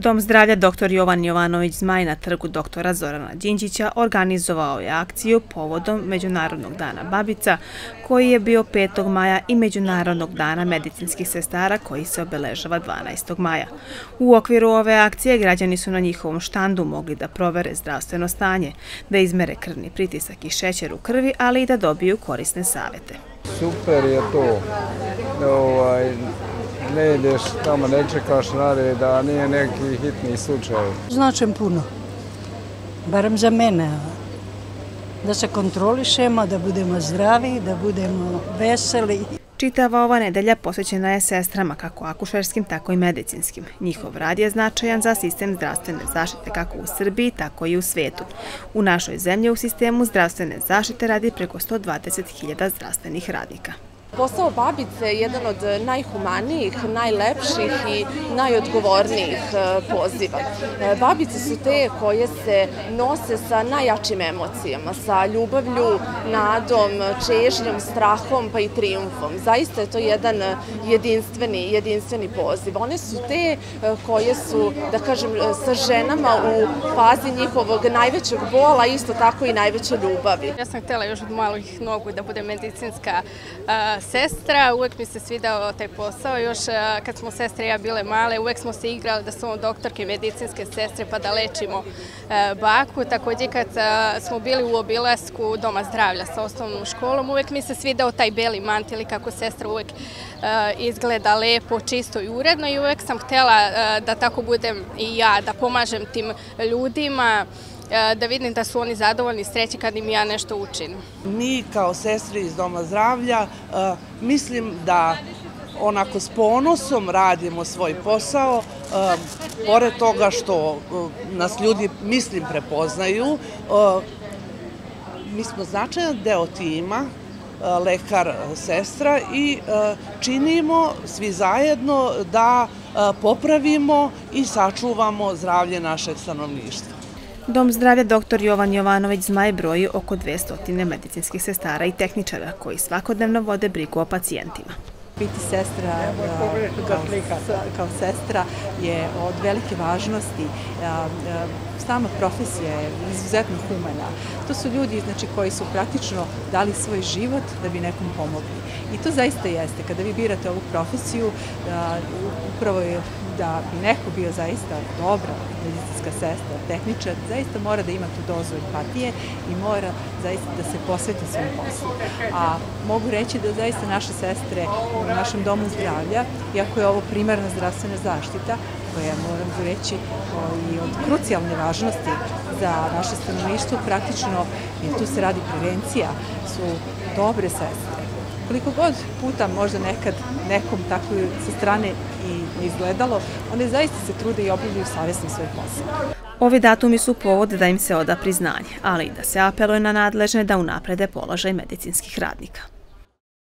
Dom zdravlja dr. Jovan Jovanović Zmaj na trgu dr. Zorana Đinđića organizovao je akciju povodom Međunarodnog dana babica, koji je bio 5. maja i Međunarodnog dana medicinskih sestara koji se obeležava 12. maja. U okviru ove akcije građani su na njihovom štandu mogli da provere zdravstveno stanje, da izmere krvni pritisak i šećer u krvi, ali i da dobiju korisne savete. Super je to. Ne ideš tamo, ne čekaš na red, da nije neki hitni slučaj. Značim puno, barem za mene, da se kontrolišemo, da budemo zdravi, da budemo veseli. Čitava ova nedelja posvećena je sestrama, kako akušerskim, tako i medicinskim. Njihov rad je značajan za sistem zdravstvene zaštite kako u Srbiji, tako i u svetu. U našoj zemlji u sistemu zdravstvene zaštite radi preko 120.000 zdravstvenih radnika. Posao babice je jedan od najhumanijih, najlepših i najodgovornijih poziva. Babice su te koje se nose sa najjačim emocijama, sa ljubavlju, nadom, čežnjom, strahom pa i trijumfom. Zaista je to jedan jedinstveni poziv. One su te koje su, da kažem, sa ženama u fazi njihovog najvećeg bola, isto tako i najveće ljubavi. Ja sam htjela još od malih nogu da budem medicinska sestra, uvek mi se svidao taj posao, još kad smo sestre i ja bile male, uvek smo se igrali da smo doktorke medicinske sestre pa da lečimo baku. Također kad smo bili u obilasku Doma zdravlja sa osnovnom školom, uvek mi se svidao taj beli mantil i kako sestra uvek izgleda lepo, čisto i uredno i uvek sam htjela da tako budem i ja, da pomažem tim ljudima, da vidim da su oni zadovoljni i srećni kad im ja nešto učinim. Mi kao sestre iz Doma zdravlja mislim da onako s ponosom radimo svoj posao, pored toga što nas ljudi, mislim, prepoznaju. Mi smo značajan deo tima, lekar, sestra i činimo svi zajedno da popravimo i sačuvamo zdravlje našeg stanovništva. Dom zdravlja dr. Jovan Jovanović Zmaj broji oko 200 medicinskih sestara i tehničara koji svakodnevno vode brigu o pacijentima. Biti sestra kao sestra je od velike važnosti. Sama profesija je izuzetno humana. To su ljudi koji su praktično dali svoj život da bi nekom pomogli. I to zaista jeste. Kada vi birate ovu profesiju, upravo je da bi neko bio zaista dobra medicinska sestra, tehničar, zaista mora da ima tu dozu empatije i mora zaista da se posveti svom poslu. A mogu reći da zaista naše sestre u našem domu zdravlja, iako je ovo primarna zdravstvena zaštita, koja moram reći i od krucijalne važnosti za naše stanovništvo, praktično, jer tu se radi prevencija, su dobre sestre. Koliko god puta možda nekad nekom tako sa strane i izgledalo, one zaista se trude i obavljaju savjesno svoj posao. Ovi datumi su povod da im se oda priznanje, ali i da se apeluje na nadležne da unaprede položaj medicinskih radnika.